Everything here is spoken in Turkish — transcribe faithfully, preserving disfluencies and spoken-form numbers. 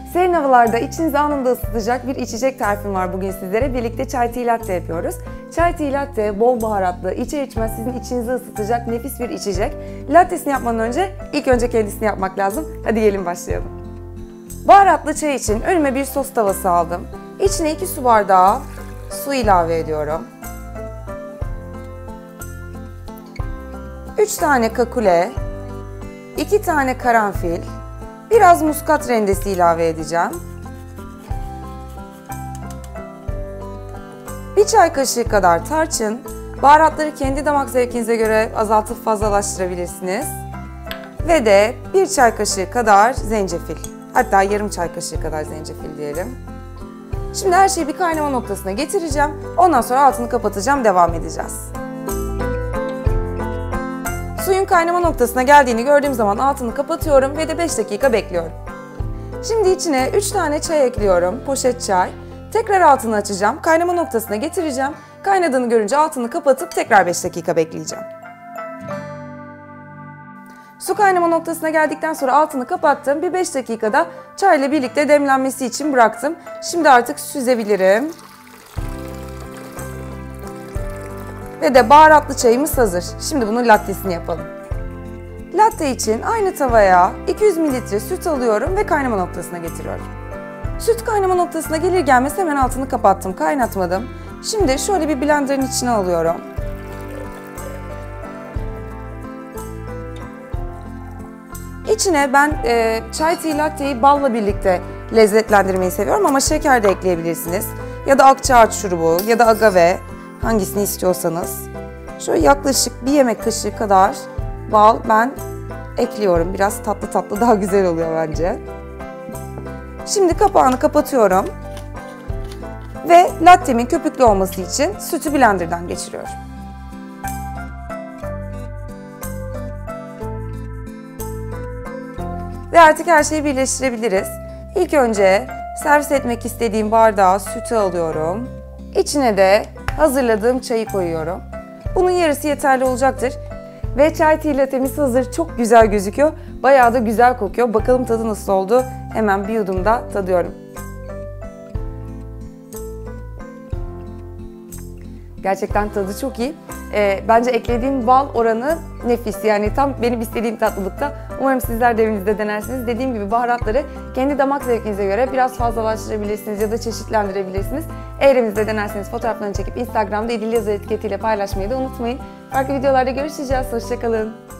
Serin havalarda içinizi anında ısıtacak bir içecek tarifim var bugün sizlere. Birlikte chai tea latte yapıyoruz. Chai tea latte bol baharatlı, içer içmez sizin içinizi ısıtacak nefis bir içecek. Lattesini yapmadan önce ilk önce kendisini yapmak lazım. Hadi gelin başlayalım. Baharatlı çay için önüme bir sos tavası aldım. İçine iki su bardağı su ilave ediyorum. üç tane kakule, iki tane karanfil, biraz muskat rendesi ilave edeceğim. Bir çay kaşığı kadar tarçın, baharatları kendi damak zevkinize göre azaltıp fazlalaştırabilirsiniz. Ve de bir çay kaşığı kadar zencefil, hatta yarım çay kaşığı kadar zencefil diyelim. Şimdi her şeyi bir kaynama noktasına getireceğim, ondan sonra altını kapatacağım, devam edeceğiz. Suyun kaynama noktasına geldiğini gördüğüm zaman altını kapatıyorum ve de beş dakika bekliyorum. Şimdi içine üç tane çay ekliyorum, poşet çay. Tekrar altını açacağım, kaynama noktasına getireceğim. Kaynadığını görünce altını kapatıp tekrar beş dakika bekleyeceğim. Su kaynama noktasına geldikten sonra altını kapattım. Bir beş dakikada çayla birlikte demlenmesi için bıraktım. Şimdi artık süzebilirim. Ve de baharatlı çayımız hazır. Şimdi bunun lattesini yapalım. Latte için aynı tavaya iki yüz mililitre süt alıyorum ve kaynama noktasına getiriyorum. Süt kaynama noktasına gelir gelmez hemen altını kapattım, kaynatmadım. Şimdi şöyle bir blenderın içine alıyorum. İçine ben e, chai tea latte'yi balla birlikte lezzetlendirmeyi seviyorum ama şeker de ekleyebilirsiniz. Ya da akçaağaç şurubu ya da agave, hangisini istiyorsanız. Şöyle yaklaşık bir yemek kaşığı kadar bal ben ekliyorum. Biraz tatlı tatlı daha güzel oluyor bence. Şimdi kapağını kapatıyorum. Ve lattemin köpüklü olması için sütü blenderdan geçiriyorum. Ve artık her şeyi birleştirebiliriz. İlk önce servis etmek istediğim bardağa sütü alıyorum. İçine de hazırladığım çayı koyuyorum. Bunun yarısı yeterli olacaktır. Ve chai tea latte'miz hazır. Çok güzel gözüküyor. Bayağı da güzel kokuyor. Bakalım tadı nasıl oldu? Hemen bir yudumda tadıyorum. Gerçekten tadı çok iyi. E, bence eklediğim bal oranı nefis. Yani tam benim istediğim tatlılıkta. Umarım sizler de evinizde denersiniz. Dediğim gibi baharatları kendi damak zevkinize göre biraz fazlalaştırabilirsiniz ya da çeşitlendirebilirsiniz. Eğer evinizde denerseniz fotoğraflarını çekip Instagram'da İdil Yazar etiketiyle paylaşmayı da unutmayın. Farklı videolarda görüşeceğiz. Hoşça kalın.